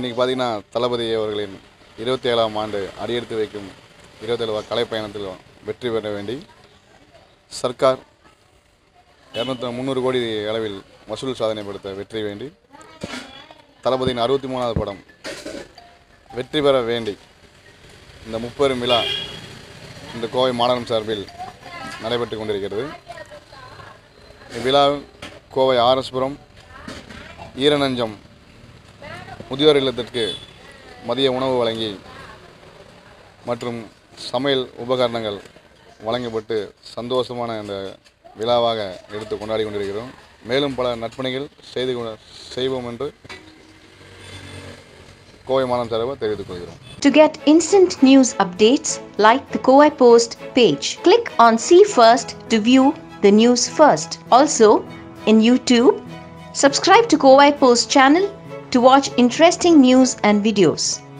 இன்றைக்கி பார்த்திங்கன்னா தளபதி அவர்களின் 27ஆம் ஆண்டு அடியெடுத்து வைக்கும் 27 கலை பயணத்தில் வெற்றி பெற வேண்டி சர்க்கார் 300 கோடி அளவில் வசூல் சாதனை படுத்த வெற்றி வேண்டி தளபதியின் 63வது படம் வெற்றி பெற வேண்டி இந்த முப்பெரும் விழா இந்த கோவை மாநகரம் சார்பில் நடைபெற்று கொண்டிருக்கிறது. இவ்விழா கோவை ஆர்எஸ்புரம் ஈரநஞ்சம் முதியோர் இல்லத்திற்கு மதிய உணவு வழங்கி மற்றும் சமையல் உபகரணங்கள் வழங்கப்பட்டு சந்தோஷமான இந்த விழாவாக எடுத்து கொண்டாடி கொண்டிருக்கிறோம். மேலும் பல நற்பணிகள் செய்வோம் என்று கோவை மாநகரம் சார்பாக தெரிவித்துக் கொள்கிறோம். To get instant news updates, like the Kowai Post page. Click on See First to view the news first. Also, in YouTube, subscribe to Kowai Post channel to watch interesting news and videos.